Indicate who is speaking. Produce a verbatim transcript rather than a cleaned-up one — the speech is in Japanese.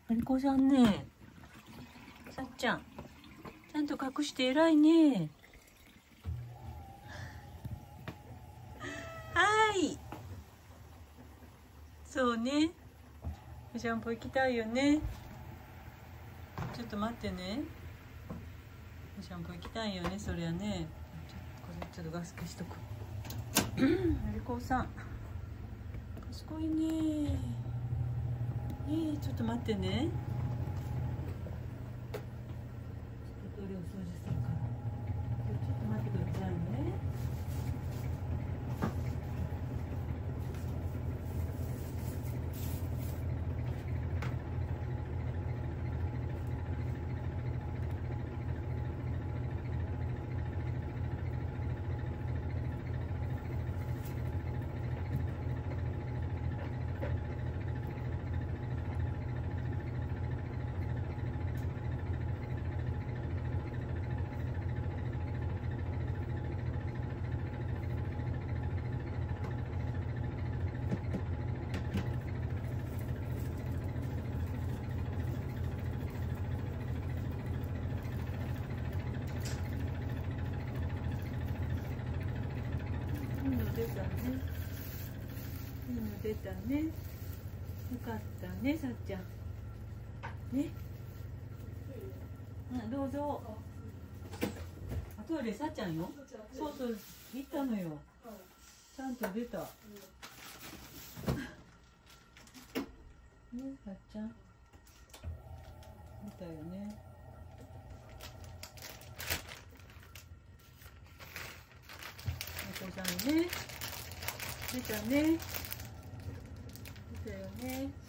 Speaker 1: のりこさんね、さっちゃんちゃんと隠して偉いね。はい、そうね、お散歩行きたいよね。ちょっと待ってね、お散歩行きたいよね、そりゃね。ちょこれちょっとガス消しとく。のりこさん賢いね。ねえ、ちょっと待ってね。一通りお掃除するから。ちょっと待ってくださいね。いいの出たね。いいの出たね。よかったね、さっちゃん。ね。うん、どうぞ。あ、トイレさっちゃんよ。そうそう、行ったのよ。ちゃんと出た。ね、さっちゃん。出たよね。お子さんね。出たね。出たよね。